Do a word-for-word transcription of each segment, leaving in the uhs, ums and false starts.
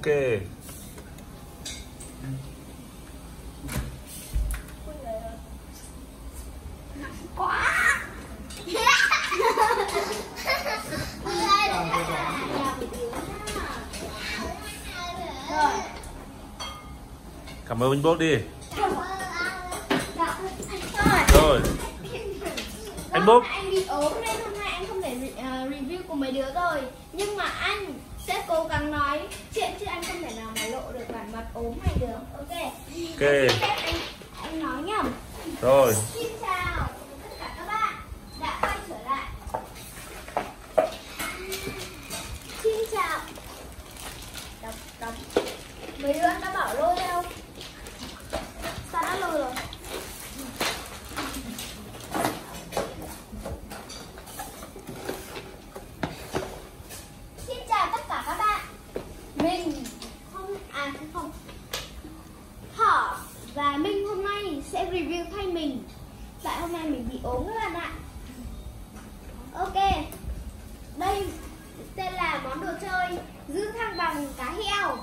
Ok. Quá. Cảm ơn anh Bốp đi. Rồi. Anh Bốp. Anh bị ốm nên hôm nay anh không thể review cùng mấy đứa rồi. Nhưng mà anh sẽ cố gắng nói chuyện chứ anh không thể nào mà lộ được bản mặt ốm hay được. Ok. Ok. Anh, anh nói nhá. Rồi. Xin chào tất cả các bạn đã quay trở lại. Xin chào. Đọc, đọc. Mấy đứa đã bảo lôi đâu? Sao đã lôi rồi? Xin chào tất cả các bạn. Mình không à không. Thỏ và Minh hôm nay sẽ review thay mình. Tại hôm nay mình bị ốm các bạn ạ. Ok. Đây tên là món đồ chơi giữ thăng bằng cá heo.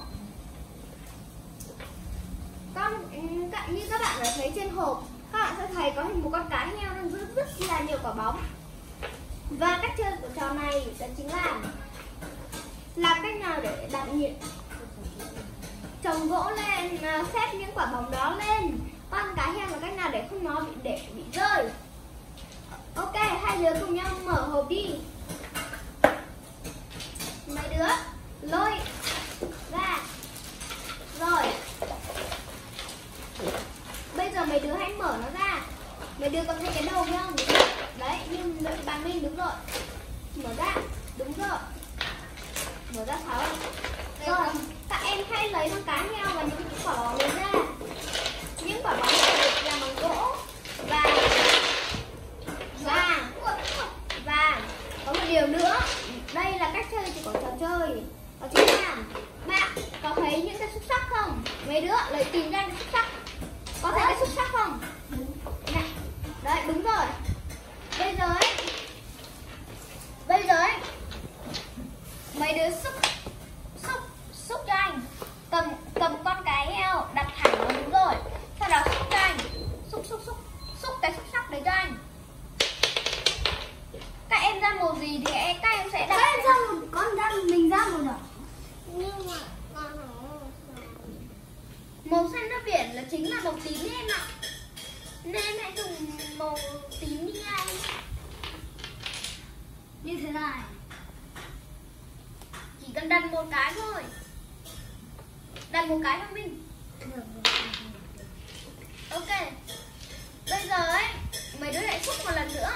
Con như các bạn đã thấy trên hộp, các bạn sẽ thấy có hình một con cá heo đang giữ rất là nhiều quả bóng. Và cách chơi của trò này đó chính là làm cách nào để đặt nhiệt trồng gỗ lên, xếp những quả bóng đó lên con cá heo, và cách nào để không nó bị để bị rơi. Ok, hai đứa cùng nhau mở hộp đi. Mấy đứa lôi ra. Rồi. Bây giờ mấy đứa hãy mở nó ra. Mấy đứa có thấy cái đầu không? Đấy, nhưng bạn Minh đúng rồi. Mở ra. Đúng rồi. Mở ra sáu. Rồi, các em hãy lấy con cá heo và những quả bóng này ra. Những quả bóng này được làm bằng gỗ và và và có một điều nữa. Đây là cách chơi của trò chơi. Đó chính là bạn có thấy những cái xúc xắc không? Mấy đứa lấy tìm ra cái xúc xắc. Có thấy cái xúc xắc không? Này. Đấy, đúng rồi. Bây giờ ấy Bây giờ ấy mấy đứa xúc Xúc Xúc cho anh. Cầm cầm con cái heo đặt thẳng vào, đúng rồi. Sau đó xúc cho anh. Xúc xúc xúc Xúc cái xúc xắc đấy cho anh. Các em ra màu gì thì các em sẽ đặt. Các em ra một con ra mình ra màu đỏ. Nhưng mà màu xanh nước biển là chính là màu tím em ạ. Nên em hãy dùng màu tím đi anh. Như thế này. Chỉ cần đặt một cái thôi. Đặt một cái thôi mình. Ok. Bây giờ ấy mấy đứa lại xúc một lần nữa.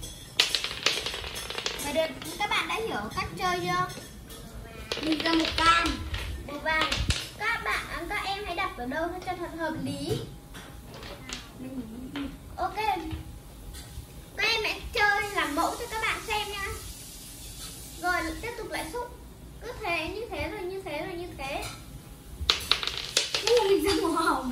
Mấy đứa, các bạn đã hiểu cách chơi chưa? Mình ra một cam màu vàng. Các bạn, các em hãy đặt ở đâu cho thật hợp lý. Ok. Các em hãy chơi làm mẫu cho các bạn xem nha. Rồi tiếp tục lại xúc. Cứ thế, như thế rồi, như thế rồi, như thế. Ui, mình ra màu hồng.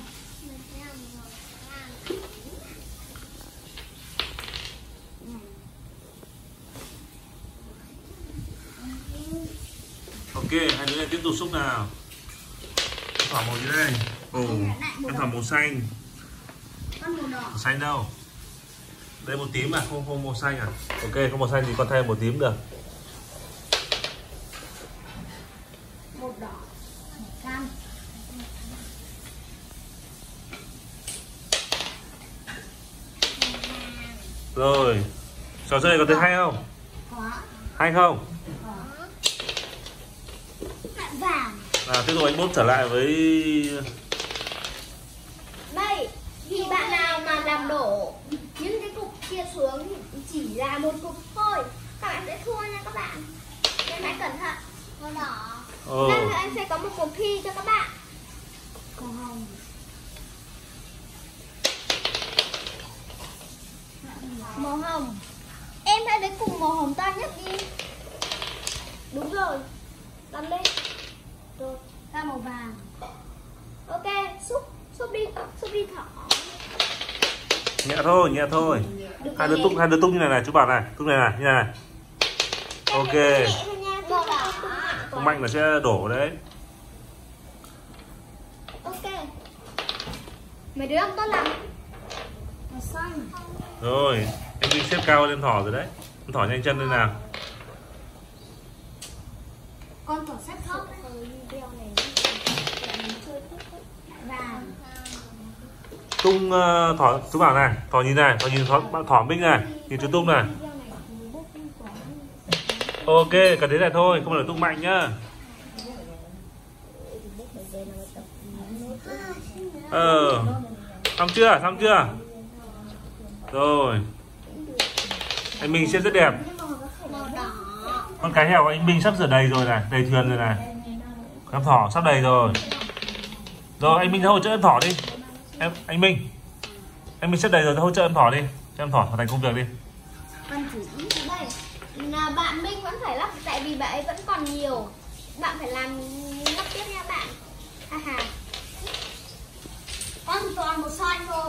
Ok, hai đứa này tiếp tục xúc nào. Thỏ màu gì đây? Ồ, con thỏ màu xanh. Con màu đỏ. Màu xanh đâu? Đây màu tím à? Không, không màu xanh à? Ok, không màu xanh thì con thay màu tím được. Màu đỏ, màu cam. Rồi, trò chơi này có thấy hay không? Có. Hay không? Có. Vàng. Nào, tiếp tục anh Bốp trở lại với... Đây, vì bạn nào mà làm đổ những cái cục kia xuống thì chỉ là một cục thôi, các bạn sẽ thua nha các bạn. Nên hãy cẩn thận. Màu đỏ. Ồ. Nên anh sẽ có một cuộc thi cho các bạn. Màu hồng. Màu hồng. Em hãy lấy cùng màu hồng to nhất đi. Đúng rồi. Đặt lên. Rồi, ra màu vàng. Ok, xúc, xúc đi, xúc đi Thỏ. Nhẹ thôi, nhẹ thôi. Đừng Hai đứa tung, hai đứa tung như này này, chú bảo này, tung này này, như này. Ok. Không mạnh là sẽ đổ đấy. Mấy đứa không tốt lắm. Rồi, em Minh xếp cao lên thỏ rồi đấy. Em thỏ nhanh chân lên nào. Con thỏ xếp thấp và Tung uh, thỏ chú bảo này, thỏ nhìn này, thỏ nhìn thỏ, thỏ Minh này, nhìn chú Tung này. Ok, cần thế này thôi, không phải là tung mạnh nhá. Ờ, xong chưa, xong chưa? Rồi, anh Minh sẽ rất đẹp. Con cái heo của anh Minh sắp rửa đầy rồi này, đầy thuyền rồi này. Con thỏ sắp đầy rồi. Rồi anh Minh hỗ trợ em thỏ đi. Em anh Minh, anh Minh sắp đầy rồi, hỗ trợ em thỏ đi, cho em thỏ hoàn thành công việc đi. con chỉ đây là bạn Minh vẫn phải lắp, tại vì bạn ấy vẫn còn nhiều, bạn phải làm lắp tiếp nha bạn. À hà, con chỉ còn một xoay thôi.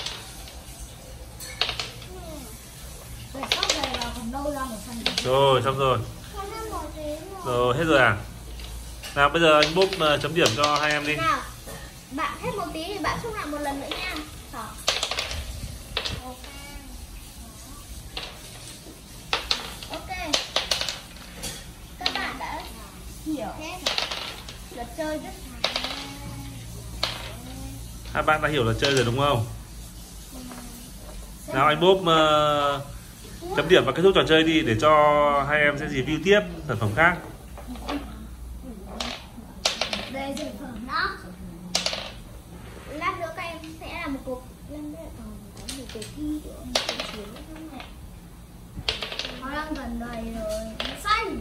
Để sóc này là còn đâu ra một phần. Rồi xong rồi. Rồi hết rồi à? Nào bây giờ anh Bốp uh, chấm điểm cho hai em đi. Nào, bạn hết một tí thì bạn xúc lại một lần nữa nha. Đó. Ok. Các bạn đã hiểu hết luật chơi rất Hai bạn đã hiểu là chơi rồi đúng không? Nào anh Bốp uh, chấm điểm và kết thúc trò chơi đi, để cho hai em sẽ review tiếp sản phẩm khác. đây sản phẩm đó. Lát nữa các em sẽ làm một cuộc lên đây còn có một cuộc thi của ông chiến không ạ? Nó đang gần đầy rồi. Xanh.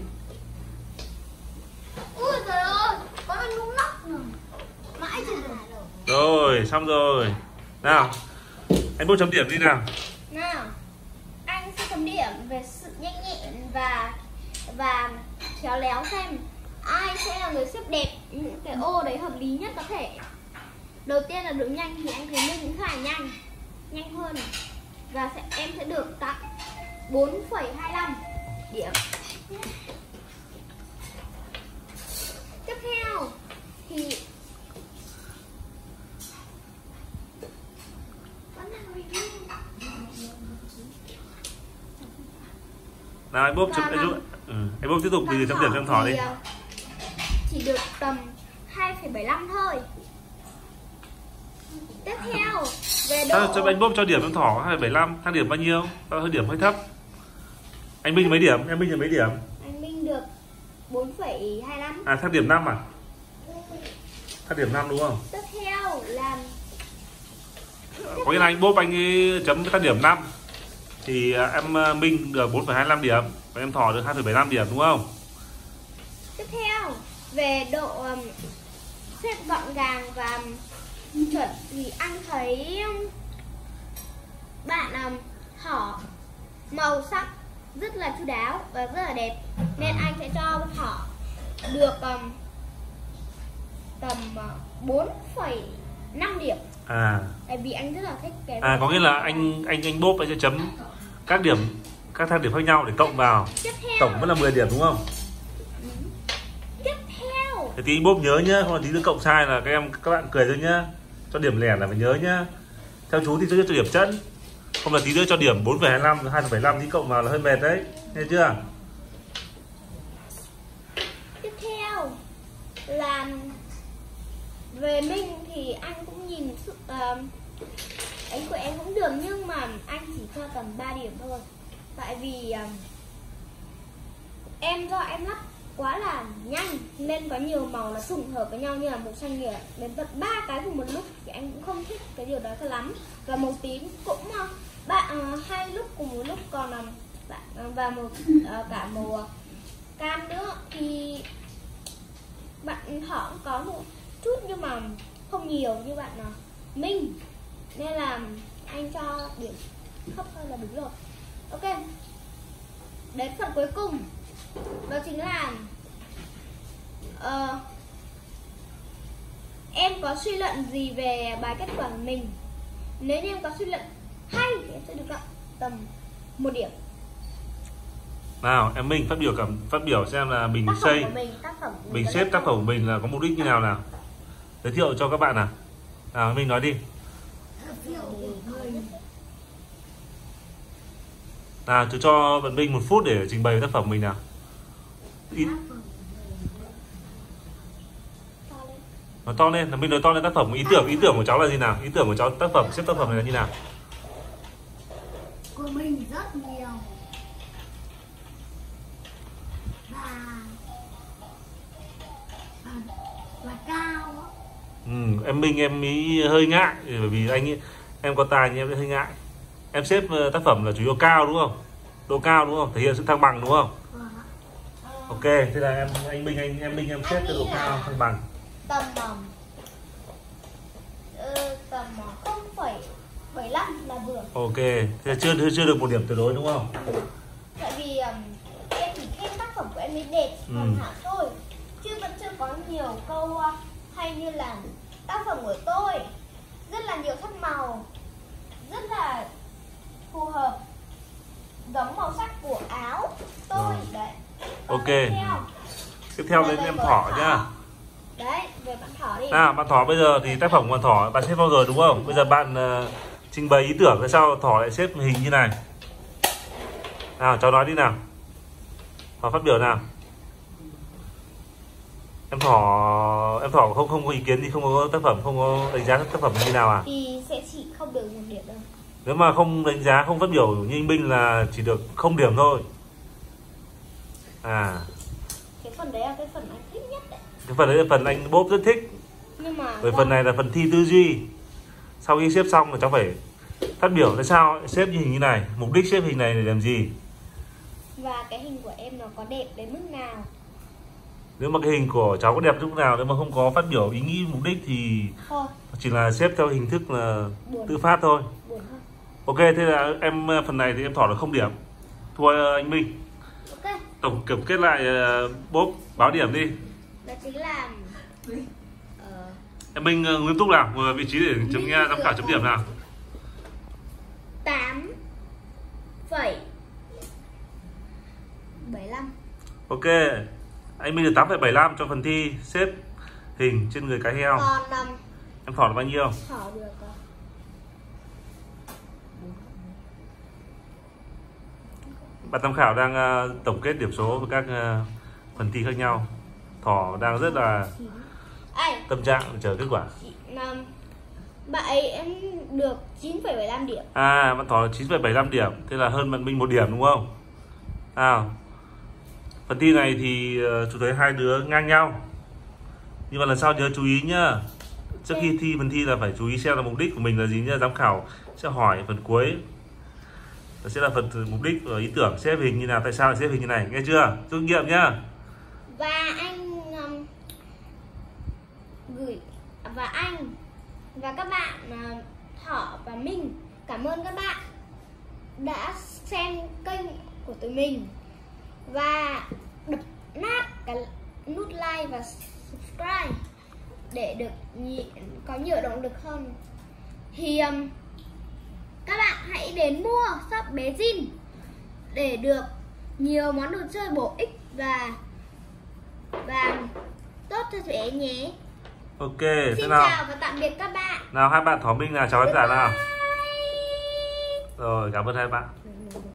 Ui trời ơi, có con nung nóc rồi. Mãi chưa được. Rồi xong rồi. Nào anh Bốp chấm điểm đi nào. Nào, anh sẽ chấm điểm về sự nhanh nhẹn và và khéo léo, xem ai sẽ là người xếp đẹp những cái ô đấy hợp lý nhất có thể. Đầu tiên là độ nhanh thì anh thấy Minh cũng khá là nhanh, nhanh hơn, và sẽ em sẽ được tặng bốn phẩy hai lăm điểm. Tiếp theo thì Nào anh Bốp chấm anh Bốp, ừ, anh Bốp tiếp tục thì chấm điểm cho em thỏ đi. Chỉ được tầm hai phẩy bảy lăm thôi. Tiếp theo về độ Cho anh Bốp cho điểm em thỏ hai phẩy bảy lăm, thang điểm bao nhiêu? Tao hơi điểm hơi thấp. Anh Minh mấy điểm? Em Minh là mấy điểm? Anh Minh được bốn phẩy hai lăm. À thang điểm năm à? Thang điểm năm đúng không? Tiếp theo là Có nghĩa là anh Bốp anh ấy chấm thang điểm năm thì em Minh được bốn phẩy hai lăm điểm và em thỏ được hai phẩy bảy lăm điểm đúng không? tiếp theo về độ um, xếp gọn gàng và chuẩn thì anh thấy um, bạn um, thỏ màu sắc rất là chu đáo và rất là đẹp, nên anh sẽ cho thỏ được um, tầm uh, bốn phẩy năm điểm. À. Tại vì anh rất là thích cái À có nghĩa là anh anh anh Bốp anh sẽ chấm các điểm, các thang điểm khác nhau để cộng vào. Tiếp theo, tổng vẫn là mười điểm đúng không? Tiếp theo Thế thì anh Bốp nhớ nhá, không là tí nữa cộng sai là các em các bạn cười thôi nhá. Cho điểm lẻ là phải nhớ nhá. Theo chú thì cho điểm chân. Không là tí nữa cho điểm bốn phẩy hai lăm, hai phẩy bảy lăm tí cộng vào là hơi mệt đấy. Nghe chưa? Tiếp theo là về Minh thì anh cũng nhìn sự uh, anh của em cũng được, nhưng mà anh chỉ cho tầm ba điểm thôi. Tại vì uh, em do em lắp quá là nhanh nên có nhiều màu là trùng hợp với nhau, như là màu xanh nhựa đến tận ba cái cùng một lúc thì anh cũng không thích cái điều đó cho lắm. Và màu tím cũng uh, bạn uh, hai lúc cùng một lúc, còn uh, uh, và một uh, cả màu uh, cam nữa thì bạn thỏ cũng có một chút nhưng mà không nhiều như bạn nào Minh, nên là anh cho điểm thấp hơn là đúng rồi. Ok, đến phần cuối cùng đó chính là uh, em có suy luận gì về bài kết quả của mình. Nếu như em có suy luận hay thì em sẽ được cộng tầm một điểm. Nào em Minh phát biểu cảm phát biểu xem là mình Tác phẩm xây của mình, tác phẩm của mình mình xếp tác phẩm của mình là có mục đích như nào nào, giới thiệu cho các bạn nào. Nào Minh nói đi. Nào, chú cho bạn Minh một phút để trình bày tác phẩm mình nào. Ít. Nói to lên, là mình nói to lên tác phẩm, ý tưởng ý tưởng của cháu là gì nào? Ý tưởng của cháu tác phẩm, xếp tác phẩm này là như nào? Của mình rất nhiều. Và và, và cao. Ừ, em Minh em ý hơi ngại bởi vì anh ấy, em có tài nhưng em hơi ngại. Em xếp tác phẩm là chủ yếu cao đúng không? Độ cao đúng không? Thể hiện sự thăng bằng đúng không? Ok, thế là em anh Minh anh em Minh em xếp cái độ cao thăng bằng. Tầm um, ừ, tầm không phẩy bảy lăm là vừa. Ok, thế chưa chưa được một điểm tuyệt đối đúng không? Tại vì um, em chỉ khen tác phẩm của em ấy đẹp hoàn hảo thôi, chứ vẫn chưa có nhiều câu uh, hay như là tác phẩm của tôi rất là nhiều sắc màu, rất là phù hợp, giống màu sắc của áo tôi. Ừ. Đấy. Còn ok. Tiếp theo, tiếp theo đến em Thỏ nhá. Đấy, về bạn Thỏ đi. À, bạn Thỏ bây giờ thì tác phẩm của bạn Thỏ bạn xếp bao giờ đúng không? Bây giờ bạn uh, trình bày ý tưởng tại sao Thỏ lại xếp hình như này. Nào, cháu nói đi nào. Thỏ phát biểu nào. Em Thỏ em Thỏ không không có ý kiến gì, không có tác phẩm, không có đánh giá tác phẩm như nào à? Thì sẽ chỉ không được một điểm đâu. Nếu mà không đánh giá, không phát biểu như anh Minh là chỉ được không điểm thôi. À. Cái phần đấy là cái phần anh thích nhất đấy. Cái phần đấy là phần anh Bốp rất thích. Nhưng mà bởi phần này là phần thi tư duy. Sau khi xếp xong thì cháu phải phát biểu tại sao xếp như hình như này, mục đích xếp hình này để làm gì, và cái hình của em nó có đẹp đến mức nào. Nếu mà cái hình của cháu có đẹp đến mức nào, nếu mà không có phát biểu ý nghĩ mục đích thì thôi, chỉ là xếp theo hình thức là Buồn. tự phát thôi. Buồn thôi. Ok, thế là em phần này thì em Thỏ được không điểm, thua anh Minh. Ok. Tổng kiểm kết lại Bốp báo điểm đi. Đó chính là uh... em Minh uh, nghiêm túc nào, ngồi vị trí để chấm nghe giám khảo chấm điểm nào. Tám phẩy bảy lăm. Ok, anh Minh được tám phẩy bảy lăm cho phần thi xếp hình trên người cá heo. Còn um, em Thỏ là bao nhiêu? Thỏ được uh... Ban giám khảo đang uh, tổng kết điểm số với các uh, phần thi khác nhau. Thỏ đang rất là tâm trạng chờ kết quả. Bạn ấy em được chín phẩy bảy lăm điểm. À, bạn Thỏ là chín phẩy bảy lăm điểm, thế là hơn bạn Minh một điểm đúng không? À, phần thi này thì uh, chú thấy hai đứa ngang nhau. Nhưng mà lần sau nhớ chú ý nhá. Trước khi thi phần thi là phải chú ý xem là mục đích của mình là gì nhá. Giám khảo sẽ hỏi phần cuối. Đó sẽ là phần mục đích và ý tưởng xếp hình như nào, tại sao lại xếp hình như này, nghe chưa? Rút kinh nghiệm nhá. Và anh um, gửi và anh và các bạn uh, Thỏ và Minh cảm ơn các bạn đã xem kênh của tụi mình và đập nát cái nút like và subscribe để được có nhiều động lực hơn. Thì um, các bạn hãy đến mua shop bé Jin để được nhiều món đồ chơi bổ ích và và tốt cho trẻ nhé. Ok, xin thế nào? Chào và tạm biệt các bạn. Nào hai bạn Thỏ Minh nào chào khán giả nào. Rồi, cảm ơn hai bạn.